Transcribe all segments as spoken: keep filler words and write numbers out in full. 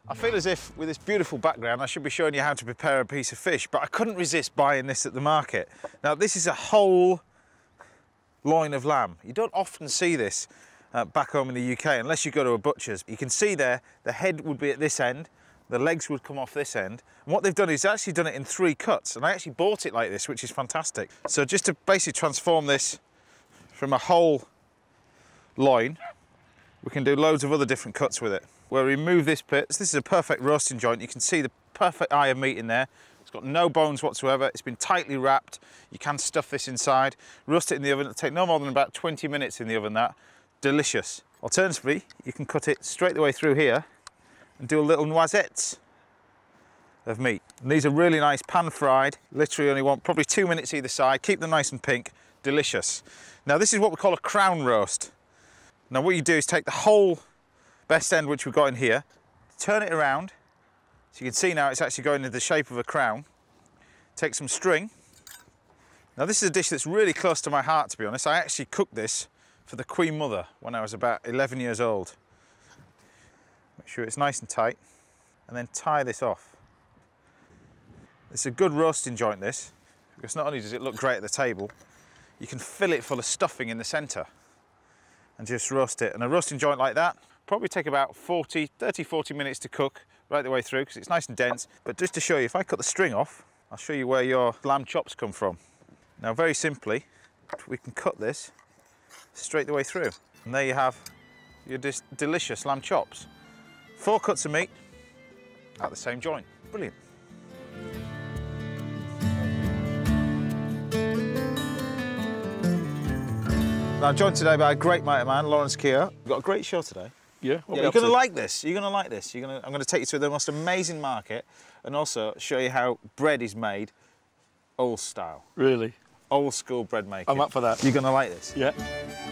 I feel as if with this beautiful background I should be showing you how to prepare a piece of fish, but I couldn't resist buying this at the market. Now this is a whole loin of lamb. You don't often see this uh, back home in the U K unless you go to a butcher's. You can see there the head would be at this end, the legs would come off this end, and what they've done is actually done it in three cuts, and I actually bought it like this, which is fantastic. So just to basically transform this from a whole loin, we can do loads of other different cuts with it. We'll remove this bit. This is a perfect roasting joint. You can see the perfect eye of meat in there. It's got no bones whatsoever. It's been tightly wrapped. You can stuff this inside, roast it in the oven. It'll take no more than about twenty minutes in the oven, that. Delicious. Alternatively, you can cut it straight the way through here and do a little noisettes of meat. And these are really nice, pan fried. Literally only want probably two minutes either side. Keep them nice and pink. Delicious. Now this is what we call a crown roast. Now what you do is take the whole best end, which we've got in here, turn it around, so you can see now it's actually going into the shape of a crown. Take some string. Now this is a dish that's really close to my heart, to be honest. I actually cooked this for the Queen Mother when I was about eleven years old. Make sure it's nice and tight, and then tie this off. It's a good roasting joint, this, because not only does it look great at the table, you can fill it full of stuffing in the centre and just roast it. And a roasting joint like that probably take about forty, thirty, forty minutes to cook right the way through because it's nice and dense. But just to show you, if I cut the string off, I'll show you where your lamb chops come from. Now very simply, we can cut this straight the way through. And there you have your delicious lamb chops. Four cuts of meat at the same joint. Brilliant. Now I'm joined today by a great mate of mine, Lawrence Keogh. We've got a great show today. Yeah, yeah you're going to like this. You're going to like this. You're going to, I'm going to take you to the most amazing market and also show you how bread is made old style. Really? Old school bread making. I'm up for that. You're going to like this. Yeah.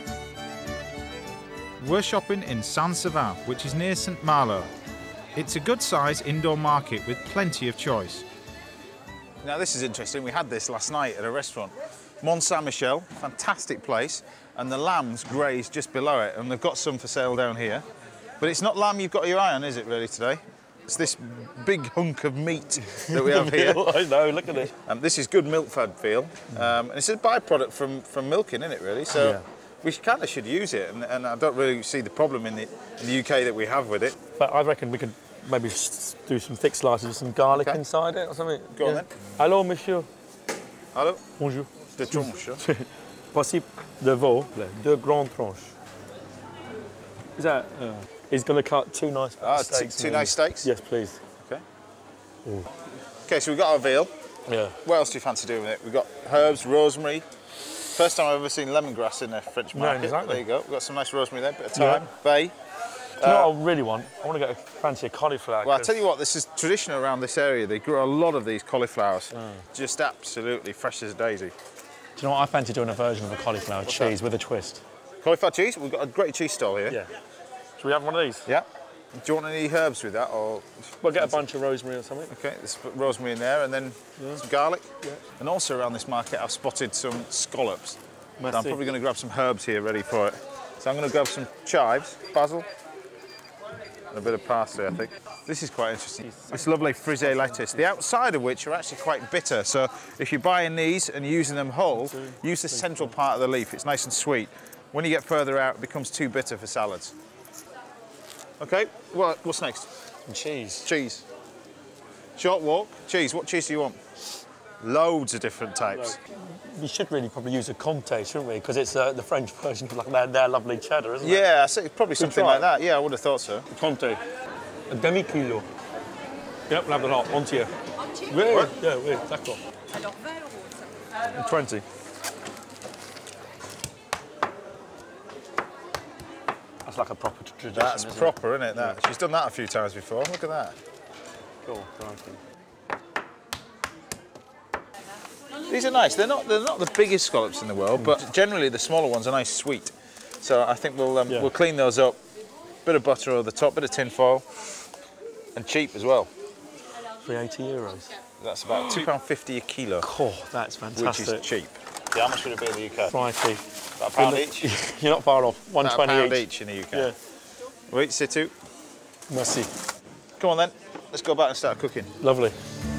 We're shopping in Saint-Savin, which is near Saint Malo. It's a good-sized indoor market with plenty of choice. Now this is interesting. We had this last night at a restaurant. Mont Saint-Michel, fantastic place, and the lambs graze just below it, and they've got some for sale down here. But it's not lamb you've got your eye on, is it, really, today? It's this big hunk of meat that we have here. I know, look at it. Um, this is good milk-fed veal, um, and it's a byproduct from, from milking, isn't it, really? So yeah. We kind of should use it, and, and I don't really see the problem in the, in the U K that we have with it. But I reckon we could maybe do some thick slices with some garlic okay. inside it or something. Go yeah. on then. Hello, monsieur. Hello. Bonjour. De tranches. Voici de veau, deux grandes tranches. Is that? Uh, he's going to cut two nice ah, steaks. Two nice steaks? Yes, please. Okay. Ooh. Okay, so we've got our veal. Yeah. What else do you fancy doing with it? We've got herbs, rosemary. First time I've ever seen lemongrass in a French market. Yeah, exactly. There you go. We've got some nice rosemary there, bit of thyme, yeah. bay. Do you uh, know what I really want? I want to get a fancy cauliflower. Well, I'll tell you what, this is traditional around this area. They grow a lot of these cauliflowers. Mm. Just absolutely fresh as a daisy. Do you know what? I fancy doing a version of a cauliflower What's cheese that? with a twist. Cauliflower cheese? We've got a great cheese stall here. Yeah. Should we have one of these? Yeah. Do you want any herbs with that, or...? We'll get a bunch of rosemary or something. Okay, let's put rosemary in there, and then yeah. some garlic. Yeah. And also around this market, I've spotted some scallops. I'm probably going to grab some herbs here ready for it. So I'm going to grab some chives, basil, and a bit of parsley, I think. This is quite interesting. This lovely frisee lettuce, the outside of which are actually quite bitter. So if you're buying these and using them whole, use the central part of the leaf. It's nice and sweet. When you get further out, it becomes too bitter for salads. Okay, well, what's next? And cheese. Cheese. Short walk. Cheese. What cheese do you want? Loads of different types. We should really probably use a Comté, shouldn't we? Because it's uh, the French version of like their, their lovely cheddar, isn't it? Yeah, I say probably something like that. Yeah, I would have thought so. Comté. A demi-kilo. Yep, we'll have the lot. Entier. Entier? Oui, what? yeah, oui, d'accord. Alors vingt euros, ça. twenty. That's like a proper tradition. That's isn't proper, it? isn't it? That. Yeah. She's done that a few times before. Look at that. Cool, thank you. These are nice. They're not they're not the biggest scallops in the world, but generally the smaller ones are nice sweet. So I think we'll um, yeah. we'll clean those up. Bit of butter over the top, bit of tin foil, and cheap as well. three eighty euros. That's about two pound fifty a kilo. Oh, that's fantastic. Which is cheap. Yeah, how much would it be in the U K? Righty. About a pound each. You're not far off. One twenty each. About a pound each. each in the U K. Yeah. Oui, c'est tout. Merci. Come on then, let's go back and start cooking. Lovely.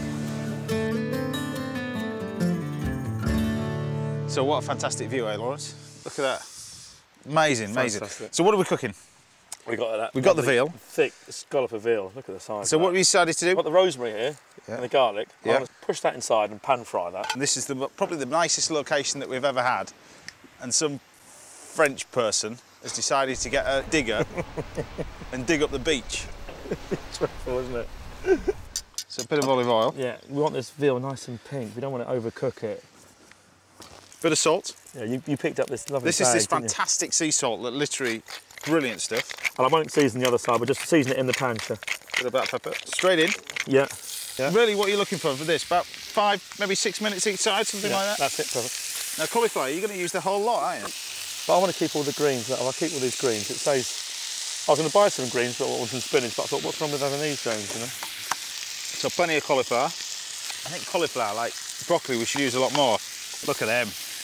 So what a fantastic view, eh, Lawrence? Look at that. Amazing, amazing. Fantastic. So what are we cooking? We got that. We got the veal. Thick scallop of veal. Look at the size. So of what that. we decided to do? I've got the rosemary here Yeah. and the garlic. Yeah. I'm going to push that inside and pan fry that. And this is the, probably the nicest location that we've ever had. And some French person has decided to get a digger and dig up the beach. It's dreadful, isn't it? So a bit of olive oil. Yeah, we want this veal nice and pink. We don't want to overcook it. Bit of salt. Yeah, you, you picked up this lovely This bag, is this didn't you? fantastic sea salt that literally brilliant stuff. And I won't season the other side, but just season it in the pan. So. Bit of black pepper. Straight in. Yeah. yeah. Really, what you're looking for for this? About five, maybe six minutes each side, something yeah, like that. That's it, perfect. Now cauliflower, you're going to use the whole lot, aren't you? But I want to keep all the greens. I'll keep all these greens. It says I was going to buy some greens, but some spinach. But I thought, what's wrong with having these greens? You know. So plenty of cauliflower. I think cauliflower, like broccoli, we should use a lot more. Look at them.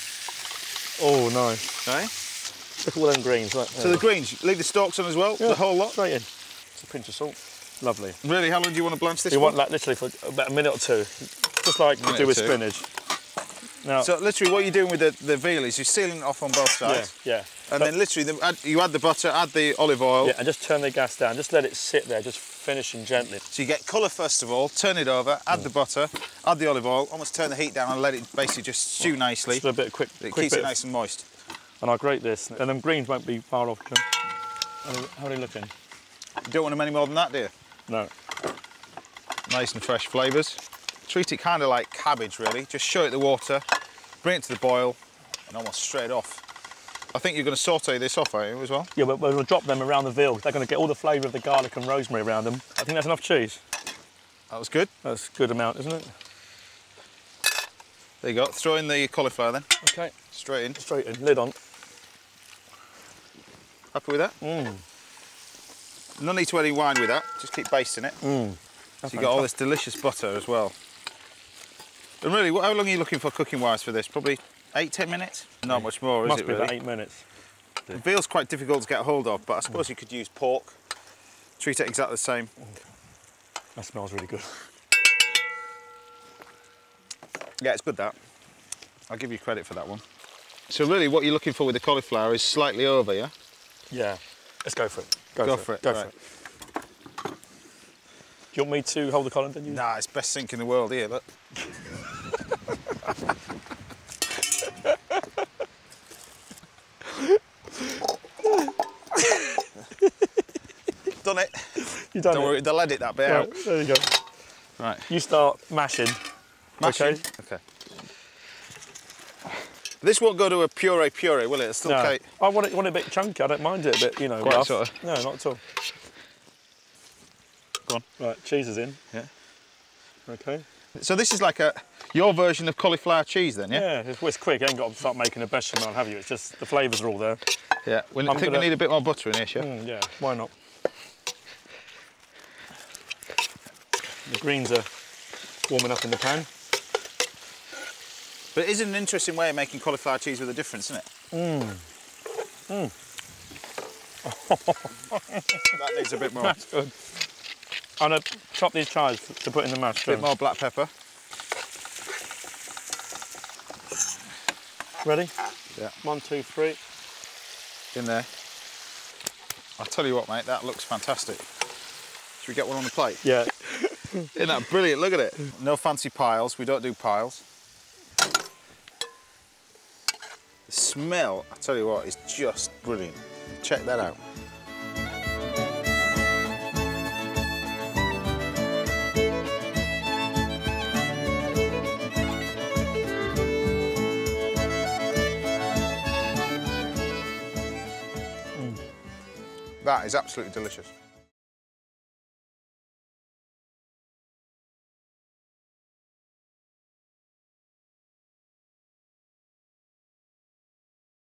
Oh, nice. Okay. Look at all them greens. Right, so the greens, leave the stalks on as well, yeah, the whole lot? Straight in. It's a pinch of salt. Lovely. Really, how long do you want to blanch this You for? want that literally for about a minute or two, just like you do with two. spinach. Now, so literally what you're doing with the, the veal is you're sealing it off on both sides. Yeah, yeah. And but, then literally the, add, you add the butter, add the olive oil. Yeah, and just turn the gas down. Just let it sit there, just finishing gently. So you get colour first of all, turn it over, add mm. the butter, add the olive oil, almost turn the heat down and let it basically just stew nicely. Just a bit of quick, It quick keeps bit it nice and moist. And I'll grate this, and them greens won't be far off, John. How are they looking? You don't want them any more than that, do you? No. Nice and fresh flavours. Treat it kind of like cabbage, really. Just show it the water, bring it to the boil, and almost straight off. I think you're going to saute this off, are you, as well? Yeah, but we're going to drop them around the veal. They're going to get all the flavour of the garlic and rosemary around them. I think that's enough cheese. That was good. That's a good amount, isn't it? There you go. Throw in the cauliflower then. Okay. Straight in. Straight in. Lid on. Happy with that? Mm. No need to add any wine with that. Just keep basting it. Mm. So you got all this delicious butter as well. And really, how long are you looking for cooking-wise for this? Probably eight, ten minutes? Not much more, is Must it be really? about eight minutes. The veal's quite difficult to get hold of, but I suppose you could use pork. Treat it exactly the same. That smells really good. Yeah, it's good, that. I'll give you credit for that one. So really, what you're looking for with the cauliflower is slightly over, yeah? Yeah. Let's go for it. Go, Go for, for it. it, Go right. for it. Do you want me to hold the colander? You... Nah, it's best sink in the world here, look. Done it. You done Don't it. worry, they'll edit that bit Right, out. there you go. Right. You start mashing. Mashing? Okay. Okay. This won't go to a puree puree, will it? It's still No. cake. I want it, want it a bit chunky. I don't mind it a bit, you know, Quite rough. sort of. No, not at all. Go on. Right, cheese is in. Yeah. Okay. So this is like a your version of cauliflower cheese then, yeah? Yeah, it's, it's quick. You ain't got to start making a bechamel, have you? It's just the flavours are all there. Yeah. We, I I'm think gonna- we need a bit more butter in here, chef. Mm, yeah, why not? The greens are warming up in the pan. But it is an interesting way of making cauliflower cheese with a difference, isn't it? Mmm. Mmm. That needs a bit more. That's good. I'm going to chop these chives to put in the mash. A bit more black pepper. Ready? Yeah. One, two, three. In there. I'll tell you what, mate, that looks fantastic. Should we get one on the plate? Yeah. Isn't that brilliant? Look at it. No fancy piles. We don't do piles. The smell, I tell you what, is just brilliant. Check that out. Mm. That is absolutely delicious.